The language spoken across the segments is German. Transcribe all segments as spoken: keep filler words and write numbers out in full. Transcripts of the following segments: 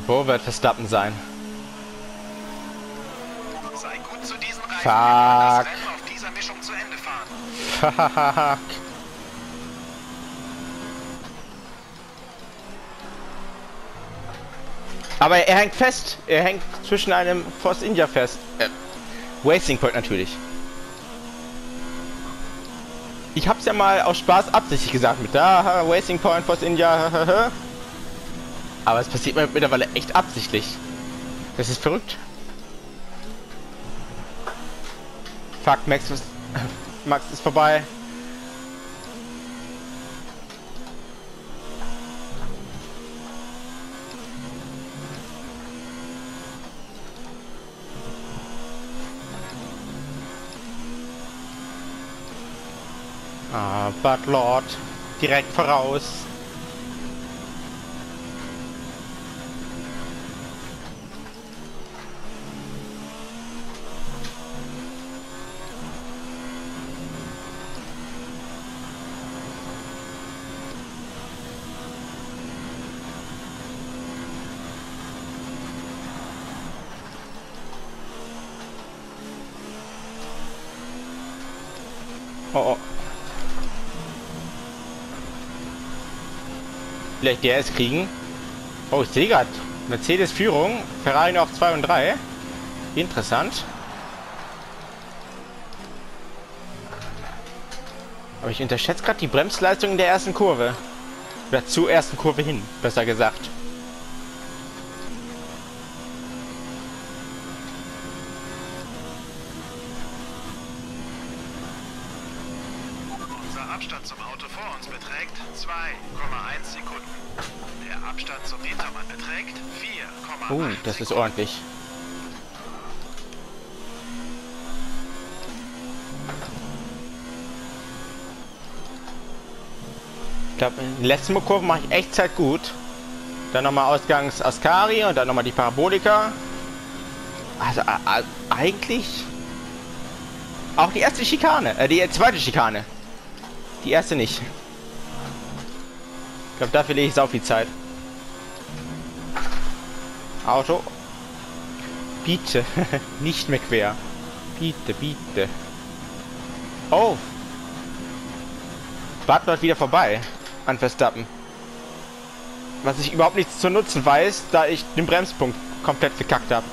Wo wird Verstappen sein? Sei gut zu diesen Reifen. Fuck. Das Rennen auf dieser Mischung zu Ende fahren. Fuck. Aber er hängt fest. Er hängt zwischen einem Force India fest. Äh, Racing Point natürlich. Ich hab's ja mal aus Spaß absichtlich gesagt mit da Racing Point, Force India. Aber es passiert mir mittlerweile echt absichtlich. Das ist verrückt. Fuck, Max ist, Max ist vorbei. Ah, Bud Lord. Direkt voraus. Oh, oh. Vielleicht der es kriegen. Oh, ich sehe gerade. Mercedes Führung. Ferrari noch zwei und drei. Interessant. Aber ich unterschätze gerade die Bremsleistung in der ersten Kurve. Oder zur ersten Kurve hin, besser gesagt. Unser Abstand zum Auto vor uns beträgt zwei Komma eins Sekunden. Der Abstand zum Hintermann beträgt vier Komma acht Oh, das ist ordentlich. Ich glaube, in den letzten Kurven mache ich echt Zeit gut. Dann nochmal Ausgangs Ascari und dann nochmal die Parabolika. Also äh, eigentlich auch die erste Schikane, äh, die zweite Schikane. Die erste nicht. Ich glaube, dafür lege ich sau viel Zeit. Auto. Bitte. Nicht mehr quer. Bitte, bitte. Oh. Bud läuft wieder vorbei an Verstappen. Was ich überhaupt nichts zu nutzen weiß, da ich den Bremspunkt komplett verkackt habe.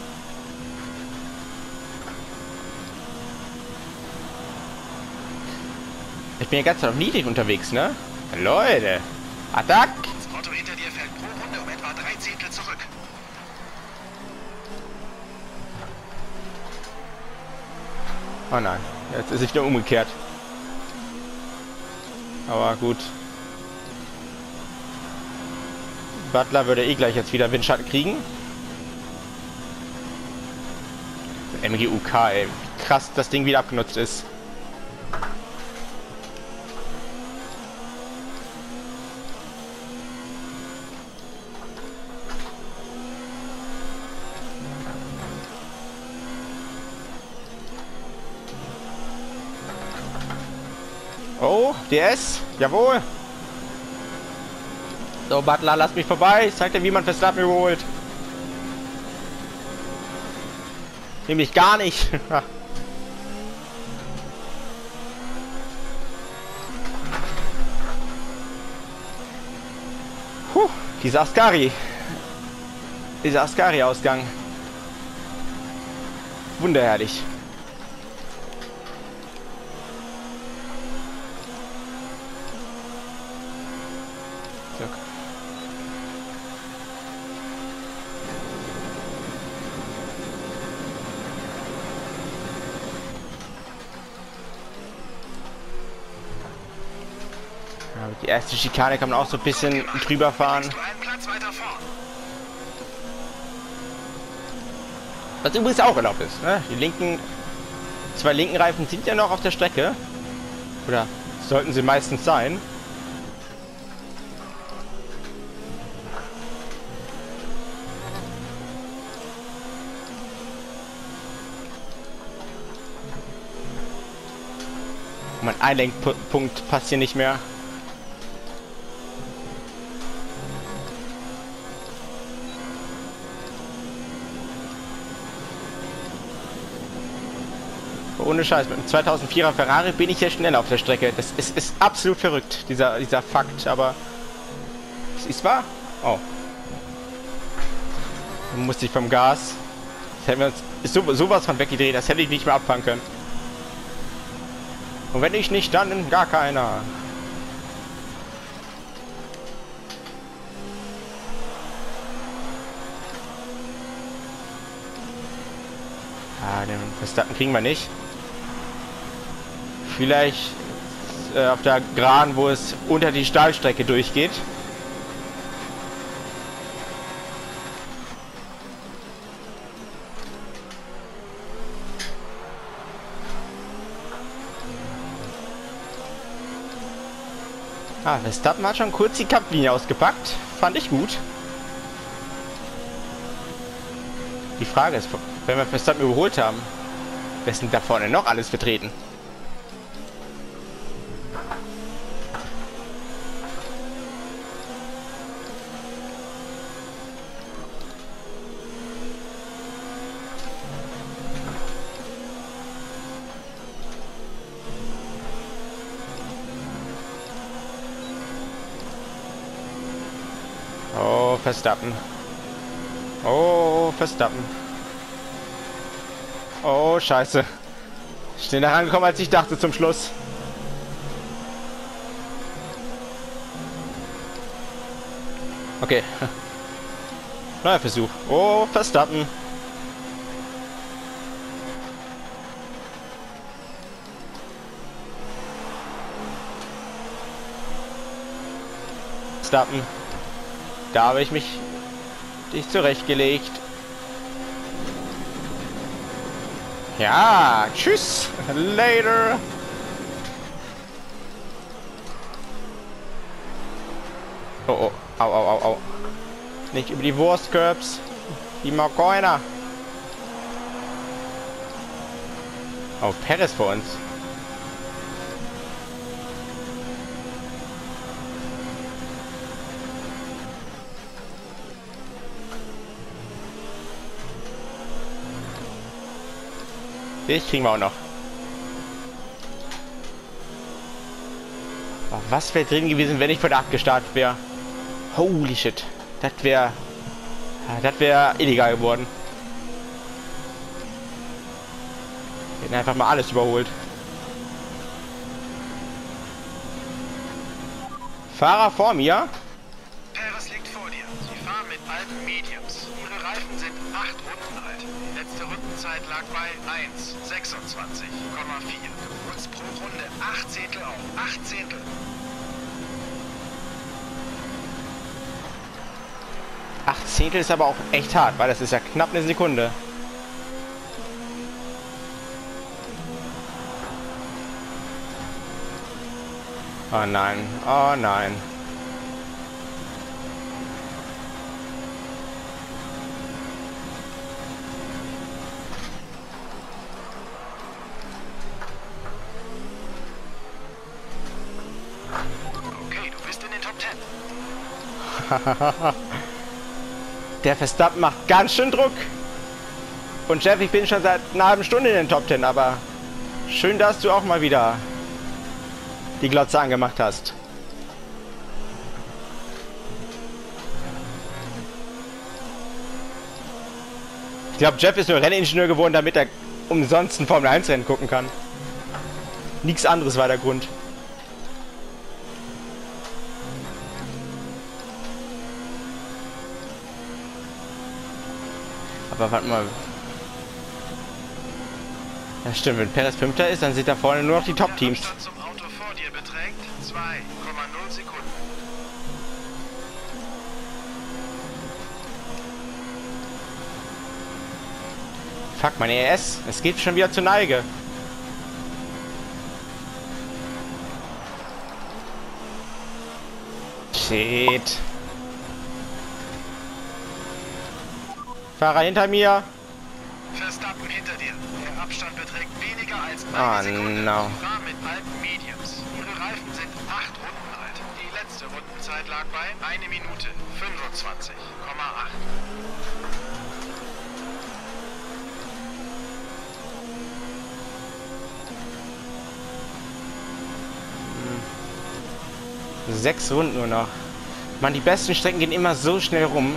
Ich bin ja ganz auf niedrig unterwegs, ne? Leute. Attack! Das Auto hinter dir fällt pro Runde um etwa drei Zehntel zurück. Oh nein, jetzt ist es wieder umgekehrt. Aber gut. Butler würde eh gleich jetzt wieder Windschatten kriegen. M G U K, ey. Krass, das Ding wieder abgenutzt ist. Oh, D S, jawohl. So, Butler, lass mich vorbei. Ich zeig dir, wie man Verstappen überholt. Nämlich gar nicht. Puh, dieser Ascari. Dieser Ascari-Ausgang. Wunderherrlich. So. Ja, die erste Schikane kann man auch so ein bisschen drüber fahren. Was übrigens auch erlaubt ist. Ne? Die linken, zwei linken Reifen sind ja noch auf der Strecke. Oder sollten sie meistens sein. Mein Einlenkpunkt passt hier nicht mehr. Ohne Scheiß, mit einem zweitausendvierer Ferrari bin ich ja schneller auf der Strecke. Das ist, ist absolut verrückt, dieser, dieser Fakt, aber es ist wahr. Oh. Dann musste ich vom Gas. Das hätten wir uns ist so, sowas von weggedreht, das hätte ich nicht mehr abfangen können. Und wenn ich nicht, dann gar keiner. Ah, den Verstappen kriegen wir nicht. Vielleicht äh, auf der Geraden, wo es unter die Stahlstrecke durchgeht. Ah, Verstappen hat schon kurz die Kampflinie ausgepackt. Fand ich gut. Die Frage ist, wenn wir Verstappen überholt haben, wer ist denn da vorne noch alles vertreten? Oh, Verstappen. Oh, Verstappen. Oh, scheiße. Schneller rangekommen, als ich dachte zum Schluss. Okay. Neuer Versuch. Oh, Verstappen. Verstappen. Da habe ich mich dich zurechtgelegt. Ja, tschüss. Later. Oh, oh. Au, au, au, au. Nicht über die Wurstkörbs. Die mag keiner. Oh, Perez vor uns. Ich kriegen wir auch noch. Oh, was wäre drin gewesen, wenn ich von der acht gestartet wäre? Holy shit. Das wäre... Das wäre illegal geworden. Wir hätten einfach mal alles überholt. Fahrer vor mir. Perez liegt vor dir. Sie fahren mit alten Mediums. Ihre Reifen sind acht Runden alt. Die letzte Rundenzeit lag bei eins sechsundzwanzig Komma vier. Du holst pro Runde acht Zehntel auf. acht Zehntel. acht Zehntel ist aber auch echt hart, weil das ist ja knapp eine Sekunde. Oh nein, oh nein. Okay, du bist in den Top Ten. Der Verstappen macht ganz schön Druck. Und Jeff, ich bin schon seit einer halben Stunde in den Top Ten, aber schön, dass du auch mal wieder die Glotze angemacht hast. Ich glaube, Jeff ist nur Renningenieur geworden, damit er umsonst ein Formel eins Rennen gucken kann. Nichts anderes war der Grund. Aber warte mal. Ja stimmt, wenn Perez Fünfter ist, dann sind da vorne nur noch die Top-Teams. Der Abstand zum Auto vor dir beträgt zwei Komma null Sekunden. Fuck, mein E S. Es geht schon wieder zur Neige. Shit. Fahrer hinter mir. Verstappen hinter dir. Der Abstand beträgt weniger als eine Ah, Sekunde. no. Sie fahren mit alten Mediums. Ihre Reifen sind acht Runden alt. Die letzte Rundenzeit lag bei eine Minute fünfundzwanzig Komma acht. Sechs Runden nur noch. Man, die besten Strecken gehen immer so schnell rum.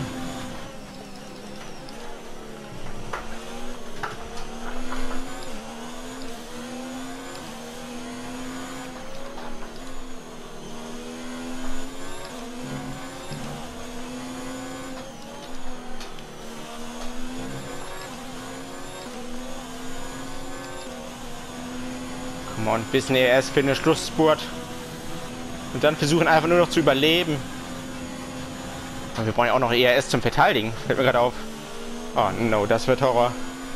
Come on, bisschen E R S für den Schlussspurt. Und dann versuchen einfach nur noch zu überleben. Und wir brauchen ja auch noch E R S zum Verteidigen. Fällt mir gerade auf. Oh no, das wird Horror.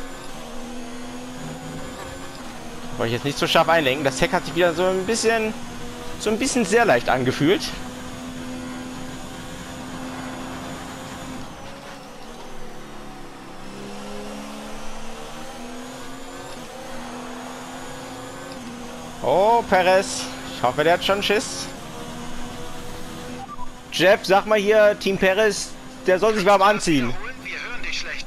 Wollte ich jetzt nicht so scharf einlenken. Das Heck hat sich wieder so ein bisschen... So ein bisschen sehr leicht angefühlt. Oh, Perez. Ich hoffe, der hat schon Schiss. Jeff, sag mal hier, Team Perez, der soll sich warm anziehen. Wir hören dich schlecht.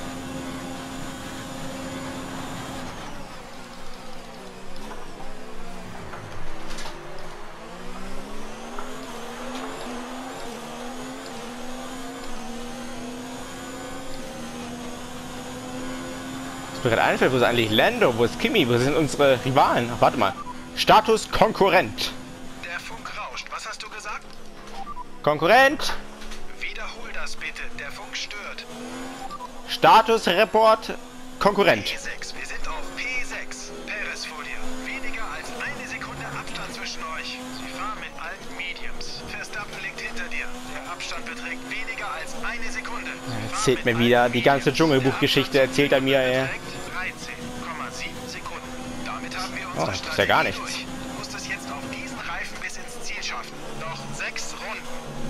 Was mir gerade einfällt, wo ist eigentlich Lando? Wo ist Kimi? Wo sind unsere Rivalen? Ach, warte mal. Status Konkurrent. Der Funk rauscht. Was hast du gesagt? Konkurrent. Wiederhol das bitte. Der Funk stört. Status Report Konkurrent. P sechs. Wir sind auf P sechs. Perez vor dir. Weniger als eine Sekunde Abstand zwischen euch. Sie fahren mit alten Mediums. Verstappen liegt hinter dir. Der Abstand beträgt weniger als eine Sekunde. Er erzählt mir wieder die ganze Dschungelbuchgeschichte, erzählt er mir, ey. dreizehn Komma sieben Sekunden. Damit haben wir Oh, unsere das ist ja gar nichts. Strategie durch. Du musst es jetzt auf diesen Reifen bis ins Ziel schaffen. Noch sechs Runden.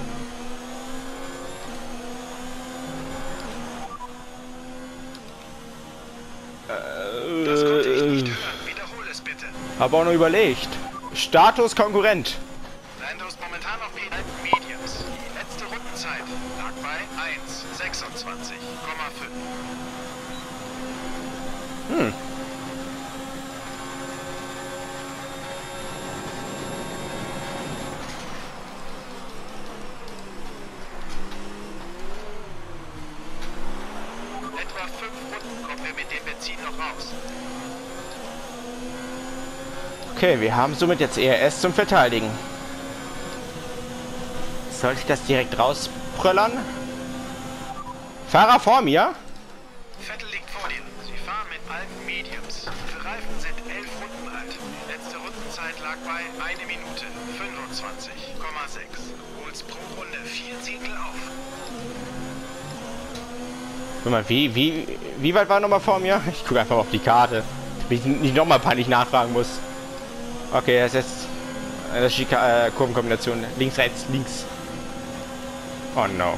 Das konnte ich nicht hören. Wiederhol es bitte. Hab auch noch überlegt. Status Konkurrent. Lando ist momentan auf P Mediums. Die letzte Rundenzeit lag bei eins sechsundzwanzig Komma fünf. Hm. Etwa fünf Runden kommen wir mit dem Benzin noch raus. Okay, wir haben somit jetzt E R S zum Verteidigen. Sollte ich das direkt rauspröllern? Fahrer vor mir? Vettel liegt vor dir. Sie fahren mit alten Mediums. Ihre Reifen sind elf Runden alt. Die letzte Rundenzeit lag bei eine Minute fünfundzwanzig Komma sechs. Du holst pro Runde vier Zehntel auf. Guck mal, wie, wie, wie weit war nochmal vor mir? Ich gucke einfach auf die Karte, damit ich nicht nochmal peinlich nachfragen muss. Okay, das ist jetzt das ist die äh, Kurvenkombination. Links, rechts, links. Oh no.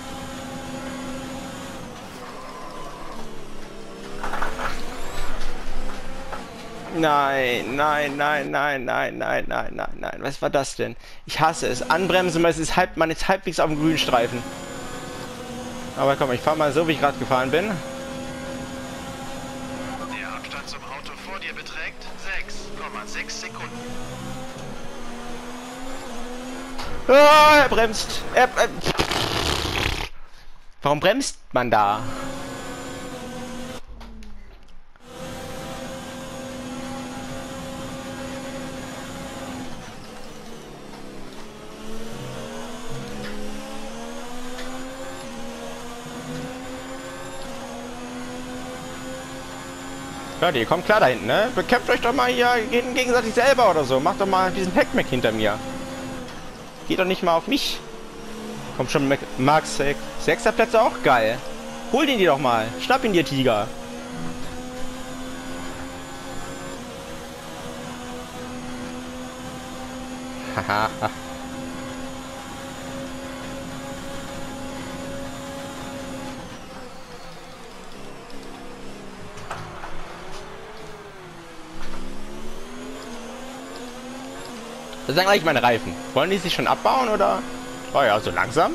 Nein, nein, nein, nein, nein, nein, nein, nein, nein. Was war das denn? Ich hasse es. Anbremsen, weil es ist halb, man ist halbwegs auf dem grünen Streifen. Aber komm, ich fahre mal so, wie ich gerade gefahren bin. Der Abstand zum Auto vor dir beträgt sechs Komma sechs Sekunden. Ah, er bremst. Er, äh, warum bremst man da? Leute, ihr kommt klar da hinten, ne? Bekämpft euch doch mal hier gegenseitig selber oder so. Macht doch mal diesen Heckmeck hinter mir. Geht doch nicht mal auf mich. Kommt schon Max sechster Plätze auch geil. Hol den dir doch mal. Schnapp ihn dir, Tiger. Haha. Das sind eigentlich meine Reifen. Wollen die sich schon abbauen oder? Oh ja, so langsam.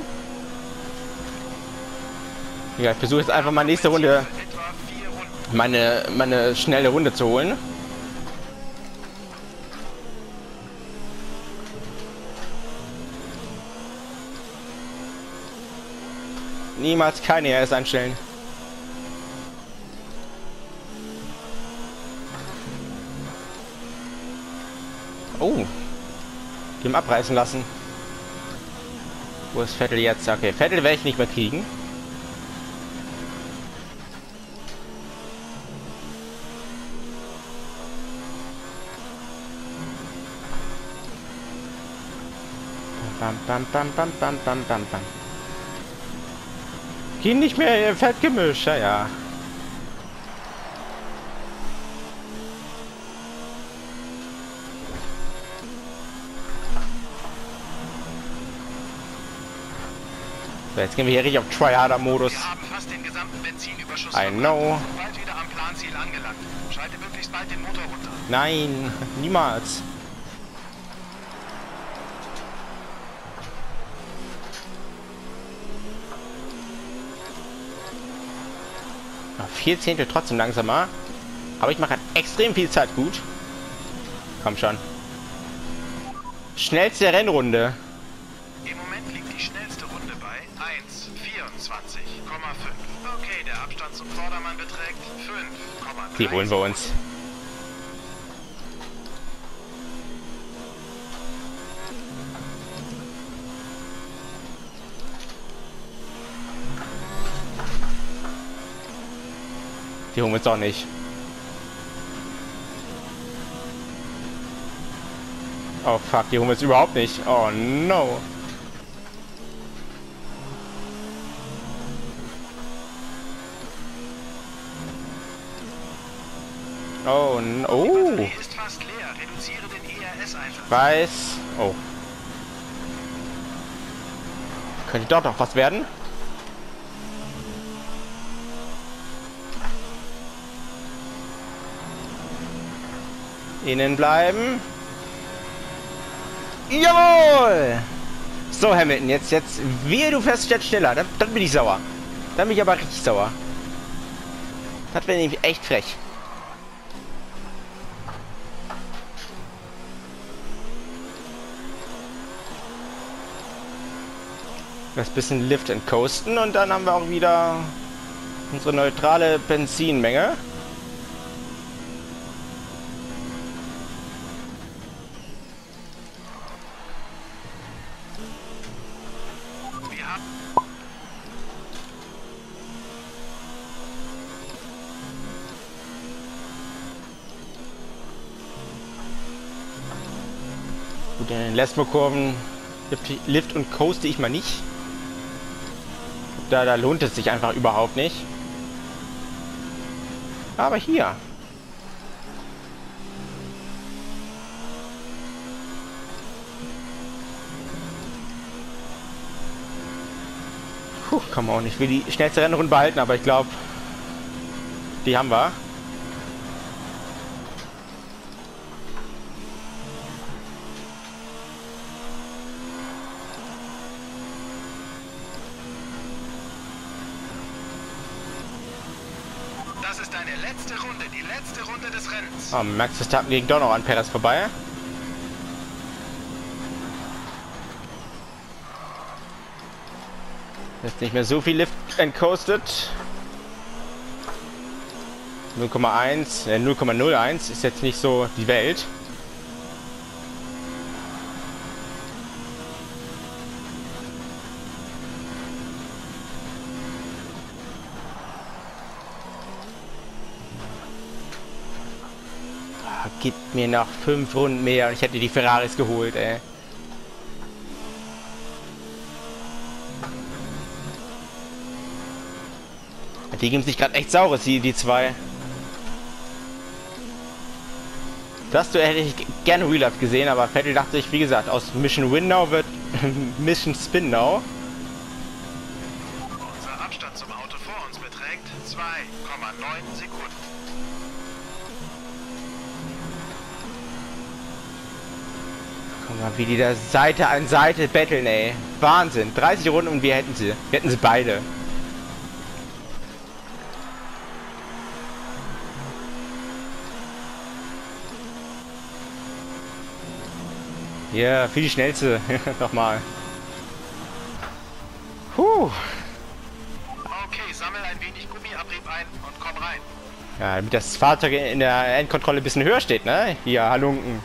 Ja, ich versuche jetzt einfach mal nächste Runde meine, meine schnelle Runde zu holen. Niemals keine E R S einstellen. Oh. Dem abreißen lassen. Wo ist Vettel jetzt? Okay, Vettel werde ich nicht mehr kriegen. Bam, bam, bam, bam, bam, bam, bam, bam. Geh nicht mehr, ihr Fettgemisch, ja, ja. So, jetzt gehen wir hier richtig auf Tryharder-Modus. Wir haben fast den gesamten Benzinüberschuss I know. bald wieder am Planziel angelangt. Schalte möglichst bald den Motor runter. Nein, niemals. Vier Zehntel trotzdem langsamer. Aber ich mache halt extrem viel Zeit gut. Komm schon. Schnellste Rennrunde. Im Moment liegt die schnellste Runde bei eins vierundzwanzig Komma fünf. Okay, der Abstand zum Vordermann beträgt fünf Komma drei. Die holen wir uns. Die holen wir uns doch nicht. Oh fuck, die holen wir jetzt überhaupt nicht. Oh no. Oh no. Oh. Die Batterie ist fast leer. Reduziere den E R S-Einsatz. Weiß. Oh. Könnte doch noch was werden. Innen bleiben. Jawohl! So, Hamilton, jetzt, jetzt, wehe, du fährst jetzt schneller. Dann, dann bin ich sauer. Dann bin ich aber richtig sauer. Das wäre nämlich echt frech. Das bisschen Lift and Coasten und dann haben wir auch wieder unsere neutrale Benzinmenge. Gut, in den Lesmo-Kurven Lift und Coaste ich mal nicht. Da, da lohnt es sich einfach überhaupt nicht. Aber hier. Puh, come on. Ich will die schnellste Rennrunde behalten, aber ich glaube, die haben wir. Das ist deine letzte Runde, die letzte Runde des Rennens. Oh, Max Verstappen ging doch noch an Perez vorbei. Jetzt nicht mehr so viel Lift and Coasted. null Komma eins, äh, null Komma null eins ist jetzt nicht so die Welt. Gib mir noch fünf Runden mehr und ich hätte die Ferraris geholt, ey. Die geben sich gerade echt saures, die, die zwei. Das Duell hätte ich gerne Real Life gesehen, aber Vettel dachte sich, wie gesagt, aus Mission Win Now wird Mission Spin Now. Unser Abstand zum Auto vor uns beträgt zwei Komma neun Sekunden. Guck mal, wie die da Seite an Seite betteln, ey. Wahnsinn. dreißig Runden und wir hätten sie. Wir hätten sie beide. Ja, yeah, für die schnellste. Nochmal. Puh. Ja, damit das Fahrzeug in der Endkontrolle ein bisschen höher steht, ne? Hier, Halunken.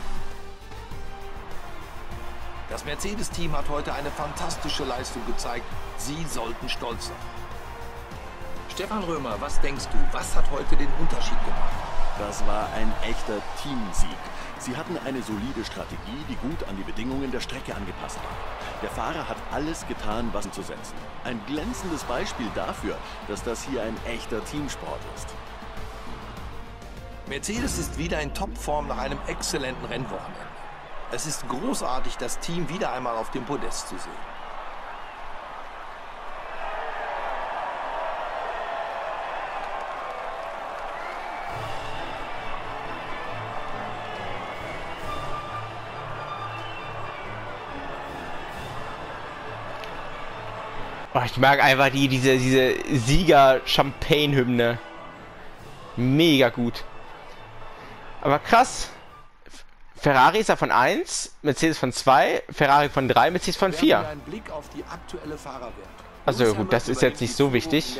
Das Mercedes-Team hat heute eine fantastische Leistung gezeigt. Sie sollten stolz sein. Stefan Römer, was denkst du, was hat heute den Unterschied gemacht? Das war ein echter Teamsieg. Sie hatten eine solide Strategie, die gut an die Bedingungen der Strecke angepasst war. Der Fahrer hat alles getan, was ihm zu setzen. Ein glänzendes Beispiel dafür, dass das hier ein echter Teamsport ist. Mercedes ist wieder in Topform nach einem exzellenten Rennwochenende. Es ist großartig, das Team wieder einmal auf dem Podest zu sehen. Oh, ich mag einfach die, diese, diese Sieger-Champagne-Hymne. Mega gut. Aber krass. Ferrari ist ja von eins, Mercedes von zwei, Ferrari von drei, Mercedes von vier. Ein Blick auf die aktuelle Fahrerwertung. Also gut, das ist jetzt nicht so wichtig.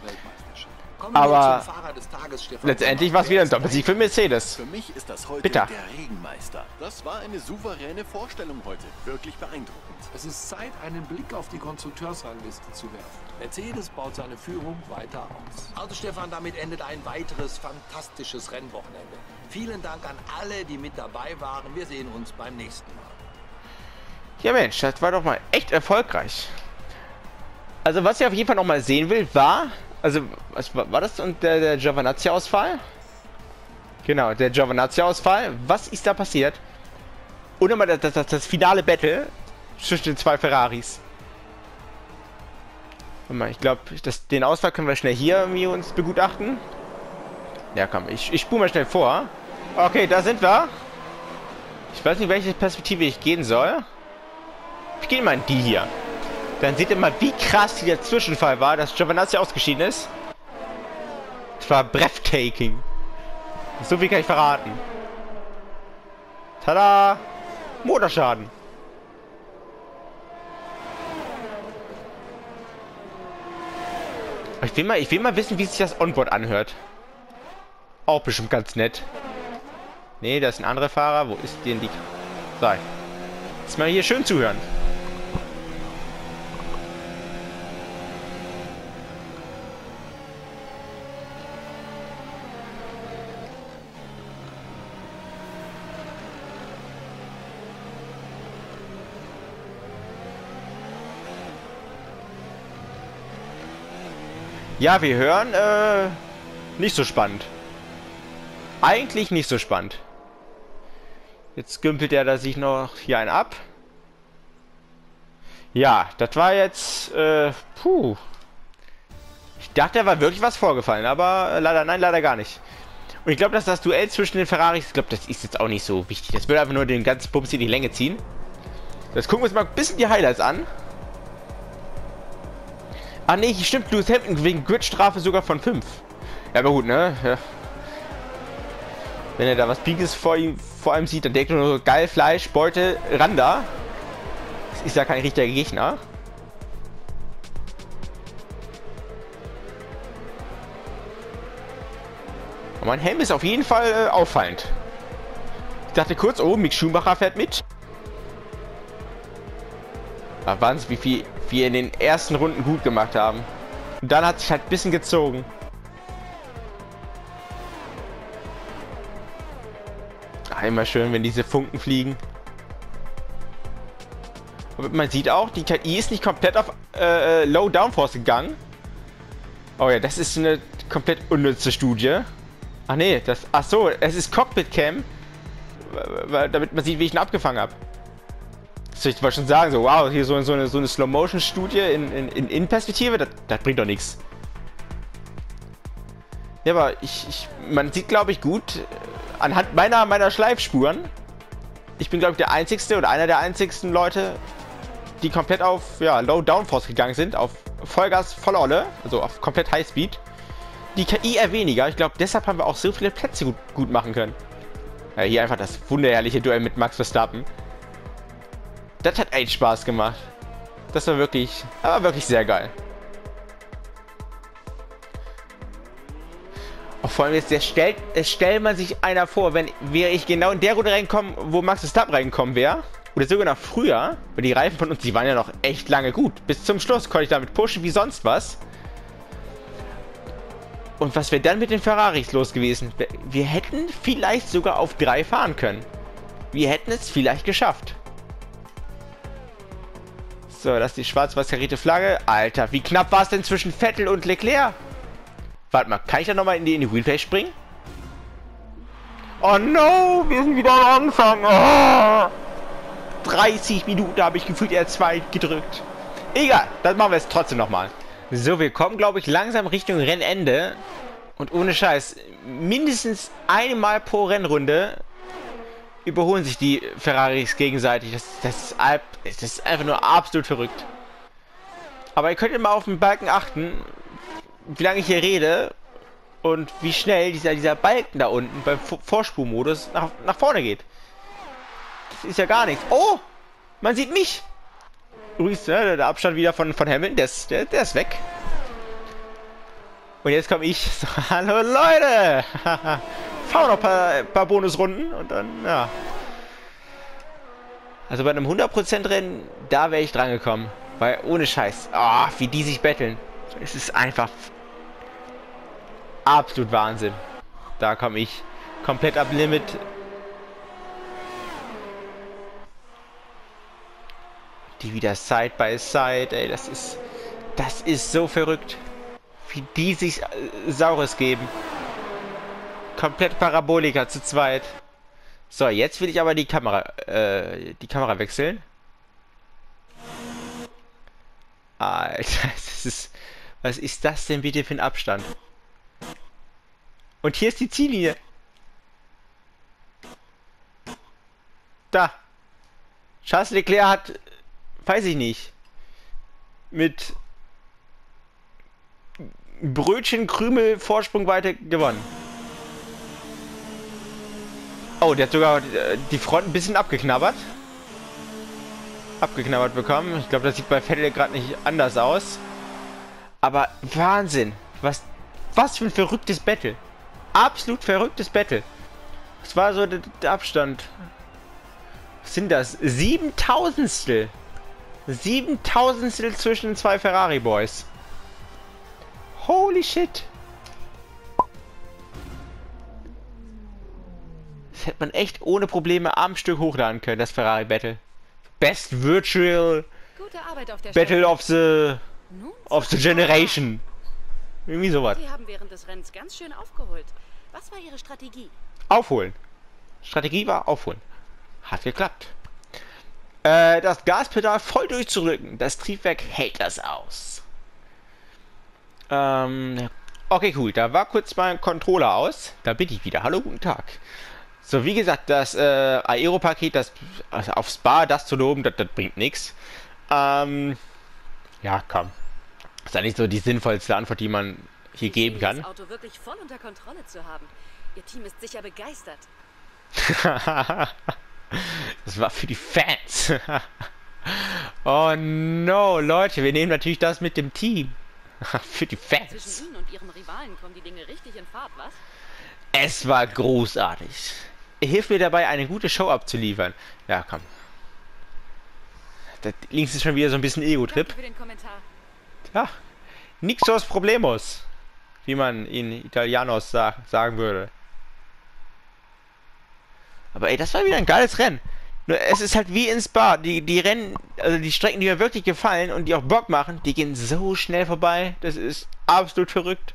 Aber letztendlich war es wieder ein Doppelsieg für Mercedes. Für mich ist das heute Bitter. der Regenmeister. Das war eine souveräne Vorstellung heute. Wirklich beeindruckend. Es ist Zeit, einen Blick auf die Konstrukteursrangliste zu werfen. Mercedes baut seine Führung weiter aus. Also Stefan, damit endet ein weiteres fantastisches Rennwochenende. Vielen Dank an alle, die mit dabei waren. Wir sehen uns beim nächsten Mal. Ja Mensch, das war doch mal echt erfolgreich. Also was ich auf jeden Fall noch mal sehen will, war... Also, was war, war das und der, der Giovinazzi-Ausfall? Genau, der Giovinazzi-Ausfall. Was ist da passiert? Und immer das, das, das finale Battle zwischen den zwei Ferraris. Warte mal, ich glaube, den Ausfall können wir schnell hier irgendwie uns begutachten. Ja, komm, ich, ich spule mal schnell vor. Okay, da sind wir. Ich weiß nicht, welche Perspektive ich gehen soll. Ich gehe mal in die hier. Dann seht ihr mal, wie krass der Zwischenfall war, dass Giovinazzi ausgeschieden ist. Es war breathtaking. So viel kann ich verraten. Tada! Motorschaden. Ich will mal, ich will mal wissen, wie sich das Onboard anhört. Auch bestimmt ganz nett. Nee, da ist ein anderer Fahrer. Wo ist denn die... So. Jetzt mal hier schön zuhören. Ja, wir hören, äh, nicht so spannend. Eigentlich nicht so spannend. Jetzt gümpelt er da sich noch hier einen ab. Ja, das war jetzt, äh, puh. Ich dachte, da war wirklich was vorgefallen, aber äh, leider, nein, leider gar nicht. Und ich glaube, dass das Duell zwischen den Ferraris, ich glaube, das ist jetzt auch nicht so wichtig. Das würde einfach nur den ganzen Bums in die Länge ziehen. Jetzt gucken wir uns mal ein bisschen die Highlights an. Ah ne, stimmt, Lewis Hamilton wegen Gridstrafe sogar von fünf. Ja, aber gut, ne? Ja. Wenn er da was Pinkes vor ihm, vor allem sieht, dann denkt er nur so, geil, Fleisch, Beute, Randa. Das ist ja kein richtiger Gegner. Aber mein Helm ist auf jeden Fall äh, auffallend. Ich dachte kurz, oh, Mick Schumacher fährt mit. Da waren es, wie viel wir in den ersten Runden gut gemacht haben. Und dann hat sich halt ein bisschen gezogen. Ach, immer schön, wenn diese Funken fliegen. Und man sieht auch, die K I ist nicht komplett auf äh, Low Downforce gegangen. Oh ja, das ist eine komplett unnütze Studie. Ach nee, das... Ach so, es ist Cockpit Cam. Damit man sieht, wie ich ihn abgefangen habe. Ich wollte schon sagen, so wow, hier so, so eine, so eine Slow-Motion-Studie in, in, in Perspektive, das, das bringt doch nichts. Ja, aber ich, ich man sieht, glaube ich, gut anhand meiner, meiner Schleifspuren. Ich bin, glaube ich, der einzigste oder einer der einzigsten Leute, die komplett auf ja, Low Downforce gegangen sind, auf Vollgas, volle Olle, also auf komplett Highspeed. Die K I eher weniger. Ich glaube, deshalb haben wir auch so viele Plätze gut, gut machen können. Ja, hier einfach das wunderherrliche Duell mit Max Verstappen. Das hat echt Spaß gemacht. Das war wirklich, war wirklich sehr geil. Auf Vor allem jetzt, der stellt, es stellt man sich einer vor, wenn wäre ich genau in der Runde reinkommen, wo Max Verstappen reingekommen wäre, oder sogar noch früher, weil die Reifen von uns, die waren ja noch echt lange gut. Bis zum Schluss konnte ich damit pushen wie sonst was. Und was wäre dann mit den Ferraris los gewesen? Wir hätten vielleicht sogar auf drei fahren können. Wir hätten es vielleicht geschafft. So, das ist die schwarz-weiß karierte Flagge. Alter, wie knapp war es denn zwischen Vettel und Leclerc? Warte mal, kann ich da nochmal in die, in die Wheelplay springen? Oh no, wir sind wieder am Anfang. Oh, dreißig Minuten habe ich gefühlt R zwei gedrückt. Egal, das machen wir jetzt trotzdem nochmal. So, wir kommen, glaube ich, langsam Richtung Rennende. Und ohne Scheiß, mindestens einmal pro Rennrunde überholen sich die Ferraris gegenseitig. Das, das, ist, das ist einfach nur absolut verrückt. Aber ihr könnt immer auf den Balken achten, wie lange ich hier rede und wie schnell dieser, dieser Balken da unten beim Vorspurmodus nach, nach vorne geht. Das ist ja gar nichts. Oh, man sieht mich. Übrigens, ne, der Abstand wieder von, von Hamilton, der ist, der, der ist weg. Und jetzt komme ich. So, hallo Leute. Fahren noch ein paar, paar Bonusrunden und dann, ja. Also bei einem hundert Prozent Rennen, da wäre ich dran gekommen. Weil ohne Scheiß, oh, wie die sich betteln. Es ist einfach absolut Wahnsinn. Da komme ich komplett ab Limit. Die wieder Side by Side, ey, das ist, das ist so verrückt. Wie die sich äh, Saures geben. Komplett Parabolika zu zweit. So, jetzt will ich aber die Kamera, äh, die Kamera wechseln. Alter, das ist, was ist das denn bitte für ein Abstand? Und hier ist die Ziellinie. Da. Charles Leclerc hat, weiß ich nicht, mit Brötchen, Krümel, Vorsprung weiter gewonnen. Oh, der hat sogar die Front ein bisschen abgeknabbert. Abgeknabbert bekommen. Ich glaube, das sieht bei Vettel gerade nicht anders aus. Aber Wahnsinn. Was, was für ein verrücktes Battle. Absolut verrücktes Battle. Was war so der, der Abstand? Was sind das? Siebentausendstel. Siebentausendstel zwischen zwei Ferrari Boys. Holy shit. Das hätte man echt ohne Probleme am Stück hochladen können, das Ferrari Battle. Best Virtual Gute Arbeit auf der Battle Stelle. of the Nun, of the Generation. Irgendwie sowas. Sie haben während des Rennens ganz schön aufgeholt. Was war Ihre Strategie? Aufholen. Strategie war aufholen. Hat geklappt. Äh, das Gaspedal voll durchzudrücken. Das Triebwerk hält das aus. Ähm, okay, cool. Da war kurz mein Controller aus. Da bin ich wieder. Hallo, guten Tag. So, wie gesagt, das äh, Aero-Paket, das also auf Spa, das zu loben, das, das bringt nichts. Ähm, ja, komm. Das ist eigentlich so die sinnvollste Antwort, die man hier geben kann. Das Auto wirklich voll unter Kontrolle zu haben. Ihr Team ist sicher begeistert. Das war für die Fans. Oh no, Leute, wir nehmen natürlich das mit dem Team. Für die Fans. Zwischen Ihnen und Ihrem Rivalen kommen die Dinge richtig in Fahrt, was? Es war großartig. Hilft mir dabei, eine gute Show abzuliefern. Ja, komm. Da links ist schon wieder so ein bisschen Ego-Trip. Danke für den Kommentar. Ja, nixos problemos, wie man in Italianos sa sagen würde. Aber ey, das war wieder ein geiles Rennen. Nur es ist halt wie in Spa. Die, die Rennen, also die Strecken, die mir wirklich gefallen und die auch Bock machen, die gehen so schnell vorbei. Das ist absolut verrückt.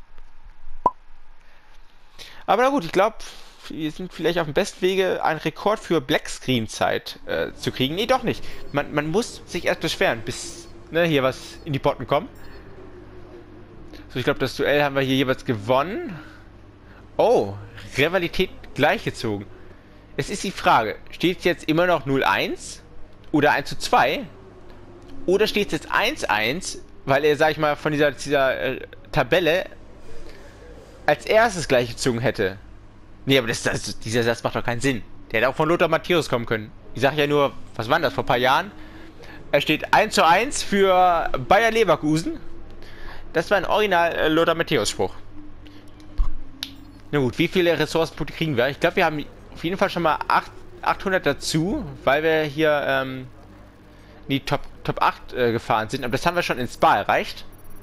Aber na gut, ich glaube, wir sind vielleicht auf dem besten Wege, einen Rekord für Blackscreen-Zeit äh, zu kriegen. Nee, doch nicht. Man, man muss sich erst beschweren, bis ne, hier was in die Potten kommt. So, ich glaube, das Duell haben wir hier jeweils gewonnen. Oh, Rivalität gleichgezogen. Es ist die Frage, steht es jetzt immer noch null eins oder eins zu zwei? Oder steht es jetzt eins eins, weil er, sag ich mal, von dieser, dieser äh, Tabelle als erstes gleichgezogen hätte? Nee, aber das, das, dieser Satz macht doch keinen Sinn. Der hätte auch von Lothar Matthäus kommen können. Ich sage ja nur, was war das, vor ein paar Jahren? Er steht eins zu eins für Bayer Leverkusen. Das war ein Original äh, Lothar Matthäus Spruch. Na gut, wie viele Ressourcenpunkte kriegen wir? Ich glaube, wir haben auf jeden Fall schon mal achthundert dazu, weil wir hier ähm, die Top, Top acht äh, gefahren sind. Aber das haben wir schon in Spa erreicht.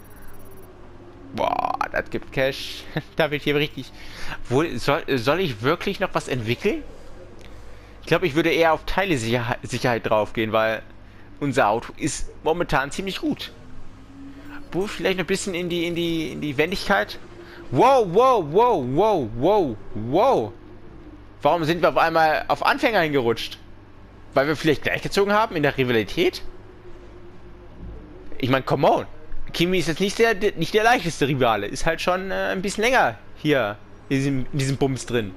Boah, das gibt Cash. Da wird hier richtig... Wohl, soll, soll ich wirklich noch was entwickeln? Ich glaube, ich würde eher auf Teile-Sicherheit Sicherheit draufgehen, weil unser Auto ist momentan ziemlich gut. Wo vielleicht noch ein bisschen in die, in die, in die Wendigkeit. Wow, wow, wow, wow, wow, wow. Warum sind wir auf einmal auf Anfänger hingerutscht? Weil wir vielleicht gleichgezogen haben in der Rivalität? Ich meine, come on. Kimi ist jetzt nicht der, nicht der leichteste Rivale. Ist halt schon äh, ein bisschen länger hier in diesem, in diesem Bums drin.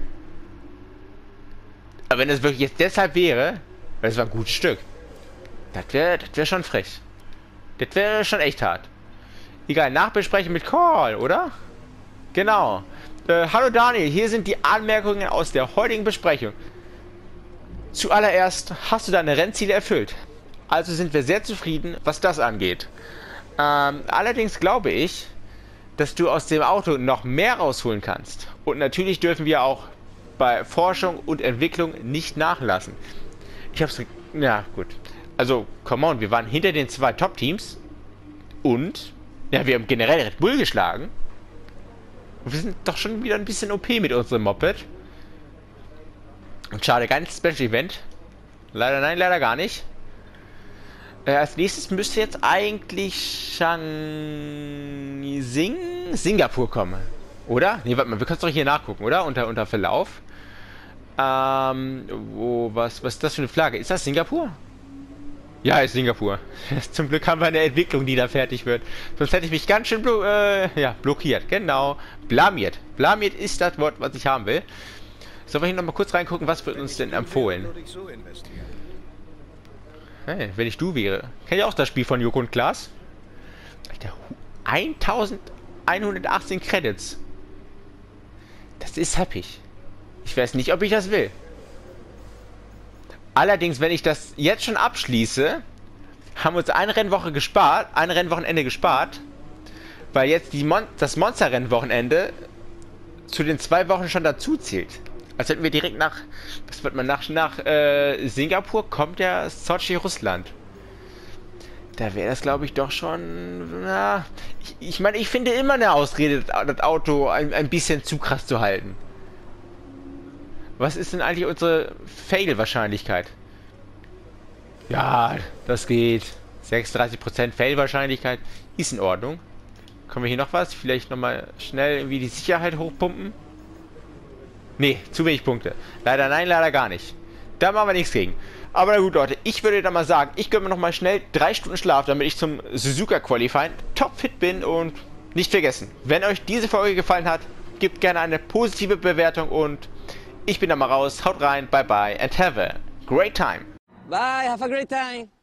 Aber wenn das wirklich jetzt deshalb wäre, weil das war ein gutes Stück. Das wäre das wär schon frech. Das wäre schon echt hart. Egal, nachbesprechen mit Call, oder? Genau. Äh, hallo Daniel, hier sind die Anmerkungen aus der heutigen Besprechung. Zuallererst hast du deine Rennziele erfüllt. Also sind wir sehr zufrieden, was das angeht. Ähm, allerdings glaube ich, dass du aus dem Auto noch mehr rausholen kannst. Und natürlich dürfen wir auch bei Forschung und Entwicklung nicht nachlassen. Ich hab's... Ja, gut. Also, come on, wir waren hinter den zwei Top-Teams. Und... Ja, wir haben generell Red Bull geschlagen. Und wir sind doch schon wieder ein bisschen O P mit unserem Moped. Und schade, kein Special Event. Leider nein, leider gar nicht. Äh, als nächstes müsste jetzt eigentlich Shang Sing Singapur kommen. Oder? Ne, warte mal, wir können es doch hier nachgucken, oder? Unter, unter Verlauf. Ähm, wo, was, was ist das für eine Flagge? Ist das Singapur? Ja, ist Singapur. Zum Glück haben wir eine Entwicklung, die da fertig wird. Sonst hätte ich mich ganz schön blo äh, ja, blockiert. Genau. Blamiert. Blamiert ist das Wort, was ich haben will. Sollen wir hier nochmal kurz reingucken, was wird uns denn empfohlen? Hey, wenn ich du wäre. Kennt ihr auch das Spiel von Joko und Klaas? Alter, elfhundertachtzehn Credits. Das ist happig. Ich weiß nicht, ob ich das will. Allerdings, wenn ich das jetzt schon abschließe, haben wir uns eine Rennwoche gespart, ein Rennwochenende gespart, weil jetzt die Mon das Monster-Rennwochenende zu den zwei Wochen schon dazu zählt. Als hätten wir direkt nach, was wird man nach, nach äh, Singapur kommt ja Sochi, Russland. Da wäre das, glaube ich, doch schon, na, ich, ich meine, ich finde immer eine Ausrede, das Auto ein, ein bisschen zu krass zu halten. Was ist denn eigentlich unsere Fail-Wahrscheinlichkeit? Ja, das geht. sechsunddreißig Prozent Fail-Wahrscheinlichkeit ist in Ordnung. Können wir hier noch was? Vielleicht nochmal schnell irgendwie die Sicherheit hochpumpen? Nee, zu wenig Punkte. Leider nein, leider gar nicht. Da machen wir nichts gegen. Aber na gut, Leute, ich würde dann mal sagen, ich gönne mir nochmal schnell drei Stunden Schlaf, damit ich zum Suzuka Qualifying topfit bin. Und nicht vergessen, wenn euch diese Folge gefallen hat, gebt gerne eine positive Bewertung und ich bin dann mal raus. Haut rein, bye bye and have a great time. Bye, have a great time.